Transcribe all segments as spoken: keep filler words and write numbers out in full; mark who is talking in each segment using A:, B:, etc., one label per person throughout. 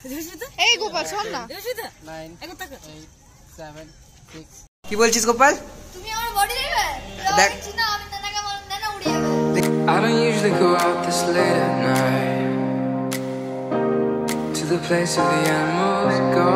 A: এই গোপাল শোন না।
B: nine eight seven six কি বলছিস গোপাল?
A: তুমি আমার বডি দেখবে? দেখ না আমি নানাকে বল নানা উড়ে যাবে।
C: I don't usually go out this late at night to the place where the animals go.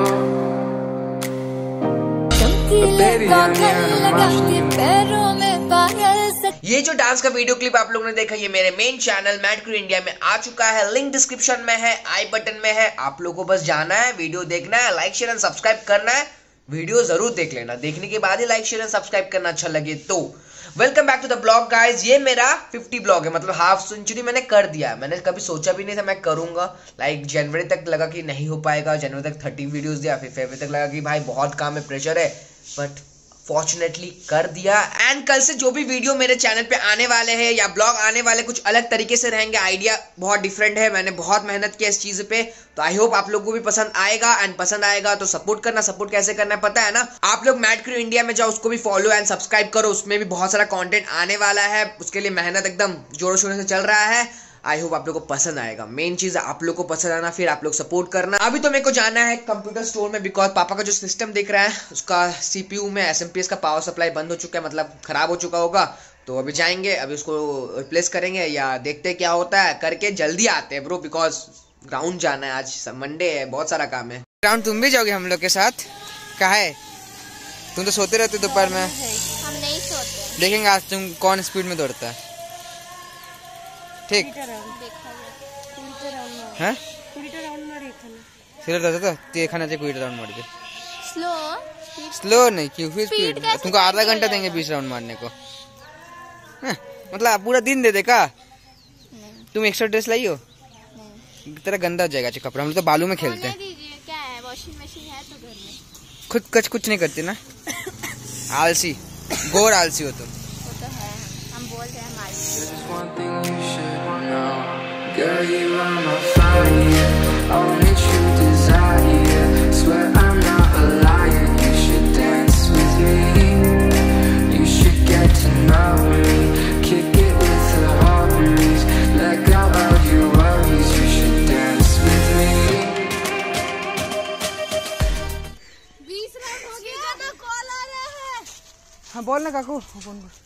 B: ये जो डांस का वीडियो क्लिप आप लोगों ने देखा ये मेरे main channel mad crew India में आ चुका है। लिंक डिस्क्रिप्शन में है, आई बटन में है। आप लोगों को बस जाना है, वीडियो देखना है, लाइक शेयर एंड सब्सक्राइब करना है। वीडियो जरूर देख लेना, देखने के बाद ही लाइक शेयर एंड सब्सक्राइब करना अच्छा लगे तो। Welcome back to the blog guys. ये मेरा फिफ्टी ब्लॉग है, मतलब हाफ सेंचुरी मैंने कर दिया। मैंने कभी सोचा भी नहीं था मैं करूंगा। लाइक जनवरी तक लगा कि नहीं हो पाएगा, जनवरी तक थर्टी वीडियोस दिया, फिर फरवरी तक लगा कि भाई बहुत काम है, प्रेशर है, बट फॉर्चुनेटली कर दिया। एंड कल से जो भी वीडियो मेरे चैनल पे आने वाले हैं या ब्लॉग आने वाले कुछ अलग तरीके से रहेंगे। आइडिया बहुत डिफरेंट है, मैंने बहुत मेहनत किया इस चीज पे, तो आई होप आप लोगों को भी पसंद आएगा। एंड पसंद आएगा तो सपोर्ट करना। सपोर्ट कैसे करना है पता है ना, आप लोग मैड क्रू इंडिया में जाओ, उसको भी फॉलो एंड सब्सक्राइब करो। उसमें भी बहुत सारा कंटेंट आने वाला है, उसके लिए मेहनत एकदम जोरों शोरों से चल रहा है। आई होप आप लोग को पसंद आएगा। मेन चीज है आप लोग को पसंद आना, फिर आप लोग सपोर्ट करना। अभी तो मेरे को जाना है कंप्यूटर स्टोर में, बिकॉज पापा का जो सिस्टम दिख रहा है उसका सीपीयू में एसएमपीएस का पावर सप्लाई बंद हो चुका है, मतलब खराब हो चुका होगा। तो अभी जाएंगे, अभी उसको रिप्लेस करेंगे या देखते क्या होता है, करके जल्दी आते हैं ब्रो, बिकॉज ग्राउंड जाना है। आज मंडे है, बहुत सारा काम है। ग्राउंड तुम भी जाओगे हम लोग के साथ? कहा है तुम तो सोते रहते दोपहर में।
A: हम नहीं सोते।
B: देखेंगे आज तुम कौन स्पीड में दौड़ता है। ठीक হ্যাঁ কুড়িটা রাউন্ড মারি এখানে সেটা দাদা তো তুই এখানে যে কুড়িটা রাউंड मार दे।
A: स्लो
B: स्लो नहीं क्यों, फिर स्पीड तुमको आधा घंटा देंगे बीस राउंड मारने को। मतलब पूरा दिन दे दे का? तुम एक्स्ट्रा ड्रेस लाई हो? तेरा गंदा हो जाएगा कपड़ा, हम लोग तो बालू में खेलते हैं।
A: क्या है, वॉशिंग मशीन है तो घर में।
B: खुद कच कुछ नहीं करती ना, आलसी गोर आलसी हो तुम।
A: वो तो है, हम बोल रहे हैं आलसी।
C: Girl, you are my fire, only true desire. Swear I'm not a liar. You should dance with me. You should get to know me. Kick it with the hobbies. Let go of your worries. You should dance with me.
A: बीस round हो गया ना, call आ रहा है।
B: हाँ बोल ना काकू, phone कर।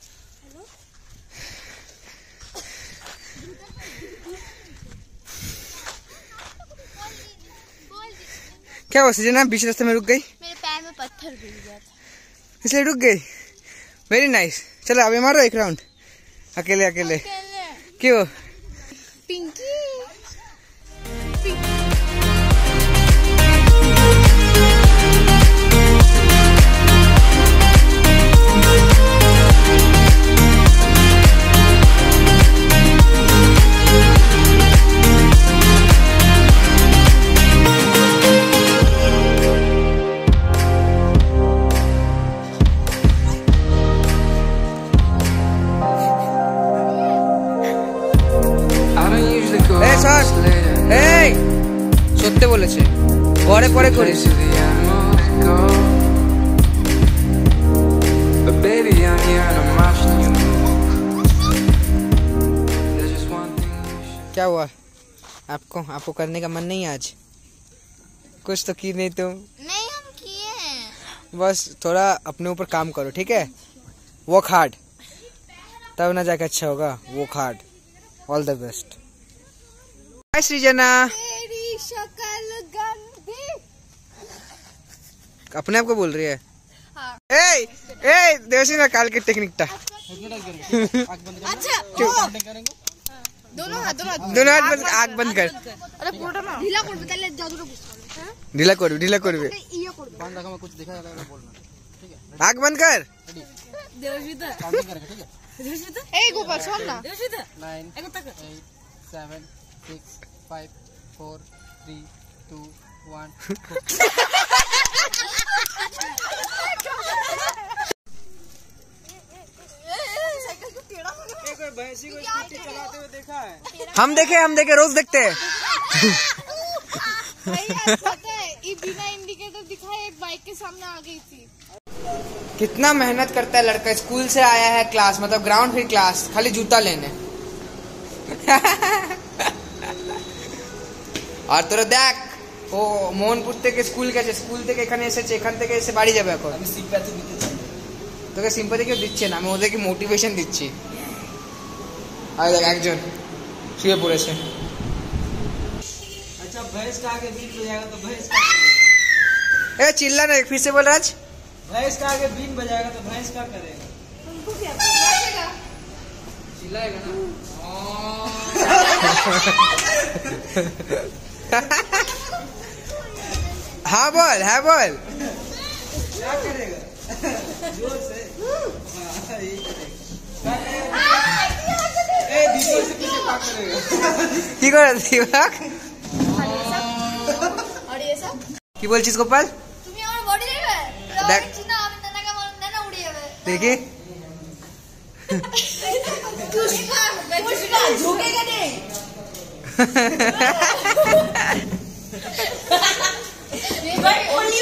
B: क्या हुआ सजना, बीच रास्ते में रुक गई?
A: मेरे पैर में पत्थर गिर गया था
B: इसलिए रुक गई। Very nice. चलो अभी मारो एक राउंड अकेले अकेले,
A: अकेले।
B: क्यों?
A: पिंकी সত্যি বলেছে, পরে পরে করিস। क्या हुआ आपको? आपको करने का मन नहीं आज? कुछ तो की नहीं तुम? नहीं हम किए हैं।
B: बस थोड़ा अपने ऊपर काम करो, ठीक है? वर्क हार्ड, तब ना जाके अच्छा होगा। Work hard. All the best. Hi Srijana.
A: तेरी शक्ल गंदी।
B: अपने आप को बोल रही है?
A: हाँ।
B: ए ए देवसी ना काल के टेक्निक टा।
A: अच्छा दोनों हाथ दोनों हाथ
B: दोनों हाथ बंद, आँख बंद कर।
A: अरे পুরোটা না ঢিলা করবে, তাহলে জাদুটা বুঝতে হবে। হ্যাঁ
B: ঢিলা করবে, ঢিলা করবে।
A: ইয়ে করবে।
B: कान देखा मैं कुछ दिखा जाएगा बोलना, ठीक है? आँख बंद कर।
A: দেবজিতা
B: काउंटिंग करेगा, ठीक है?
A: দেবজিতা এই গোপাল শোন না।
B: देवजिता nine eight seven six five four three two one भैंसी को स्कूटी चलाते हुए देखा है? हम देखे हम देखे रोज देखते हैं।
A: पता है ये बिना इंडिकेटर दिखाए एक बाइक के सामने आ गई थी।
B: कितना मेहनत करता है लड़का, स्कूल से आया है क्लास, मतलब ग्राउंड फिर क्लास, खाली जूता लेने। और तो देख
A: ও মোহনপুর থেকে স্কুল গেছে, স্কুল থেকে এখানে এসেছে, এখান থেকে এসে বাড়ি যাবে এখন।
D: আমি সিম্প্যাথি দিতে চাই।
A: তোকে সিম্পাথি কেউ দিচ্ছে না, আমি ওদেরকে মোটিভেশন দিচ্ছি। আর দেখ একজন শুয়ে পড়েছে।
D: अच्छा भैंस का आगे बीन बजाएगा तो भैंस क्या करेगा?
A: ए चिल्ला ना, फिर से बोल राज।
D: भैंस का आगे बीन बजाएगा तो भैंस क्या करेगा?
E: तुमको क्या बजाएगा?
D: चिल्लाएगा ना।
A: हाँ बोल, हाँ बोल।
D: क्या करेगा? जोर से। हाँ, यही करेगा। ए दीपक से पूछे क्या करेगा?
A: কি করে দিবাক?
E: और ये सब
A: কি বলছিস গোপাল?
E: তুমি আমার বডি দেখবে?
A: দেখ।
E: দেখছি না, আমি নানাকে বললাম নানা উড়ে যাবে।
A: দেখি
E: পুষ্পা পুষ্পা ঝুঁকেगा नहीं। ये भाई ओनली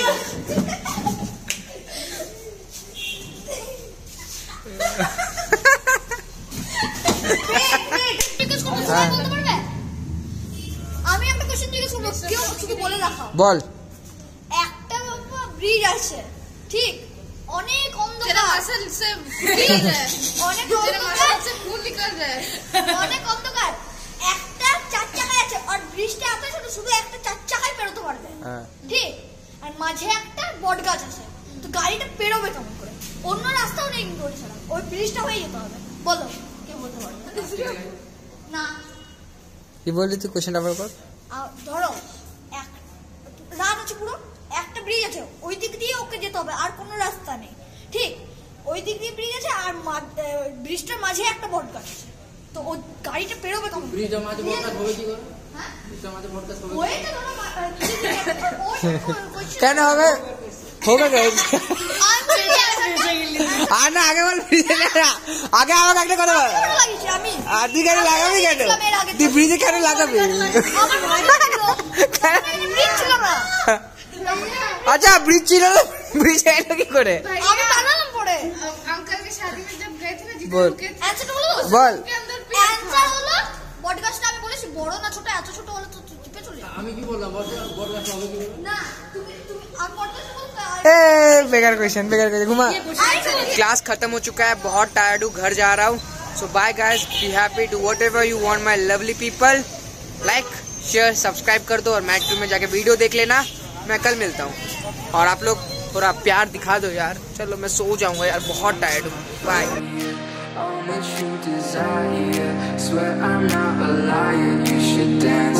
E: আমি একটা কোশ্চেন জিজ্ঞেস করব, কেউ শুধু বলে রাখো।
A: বল।
E: একটা বাবা ব্রিজ আছে, ঠিক? অনেক অন্ধকার,
F: मसल से ब्रीज है,
E: অনেক
F: तेरे मसल
E: অন্ধকার,
F: से खून निकल रहा है।
E: অনেক অন্ধকার। একটা চার চাকায় আছে আর ব্রিজটা এত ছোট, শুধু একটা চার চাকায় পেরোতে পারবে,
A: হ্যাঁ।
E: ঠিক? আর মাঝে একটা বট গাছ আছে, তো গাড়িটা পেরোবে কেমন করে? অন্য রাস্তাও নেই কিন্তু ওই ছাড়া, ওই ব্রিজটা হয়ে যেতে হবে। বলো, কে বলতে পারবে? না,
A: কি বললি তুই, কোশ্চেনটা আবার কর।
E: আহ, ধরো এক রাত আছে, পুরো একটা ব্রিজ আছে, ওই দিক দিয়ে ওকে যেতে হবে, আর কোনো রাস্তা নেই, ঠিক? ওই দিক দিয়ে ব্রিজ আছে আর ব্রিজটার মাঝে একটা বট গাছ আছে, তো ও গাড়িটা পেরোবে কেমন?
D: ब्रिज माঝে বড়কাজ হবে কি করে?
E: হ্যাঁ,
D: ब्रिज মাঝে বড়কাজ হবে।
E: ওইটা ধরো মা- আহ, কিছু দিকে- ওই- ওই-
A: কেন হবে? होगा क्या?
E: আমি বলছি,
A: আনা আগে বল, ব্রিজে না আগে আমাকে একটা কথা বল।
E: কেন লাগিয়েছি আমি?
A: আর তুই কেন লাগাবি কেন?
E: ইসলামের আগে
A: তুই ব্রিজে কেন লাগাবি?
E: আমার মনে ছিল, ব্রিজ ছিল না,
A: আচ্ছা ব্রিজ ছিল না, ব্রিজ এলো কি করে?
E: আমি বানালাম পরে।
F: अंकल की शादी में जब गए थे ना, जितने
A: बोल।
F: रुके थे,
E: অ্যান্সারটা বলো তো?
A: বল।
F: उसके अंदर पेड़
E: অ্যান্সার হলো বট গাছটা। আমি বলেছি বড় না ছোট, এত ছোট হলে তো তুই টিপে চলে যাবে।
D: আমি কি বললাম বড়কাজ বড়কাজ হবে কি করে?
E: না, তুমি তুমি আর বট গাছ বলতে
A: ए बेकार क्वेश्चन, बेकार क्वेश्चन, घुमा।
E: আর
A: क्लास खत्म हो चुका है, बहुत टायर्ड हूँ, घर जा रहा हूँ। So bye guys, be happy to whatever you want my lovely people. Like share subscribe कर दो और मैच में जाके वीडियो देख लेना। मैं कल मिलता हूँ और आप लोग थोड़ा प्यार दिखा दो यार। चलो मैं सो जाऊंगा यार, बहुत टायर्ड हूँ। Bye.
C: All that you desire, swear I'm not a liar. You should dance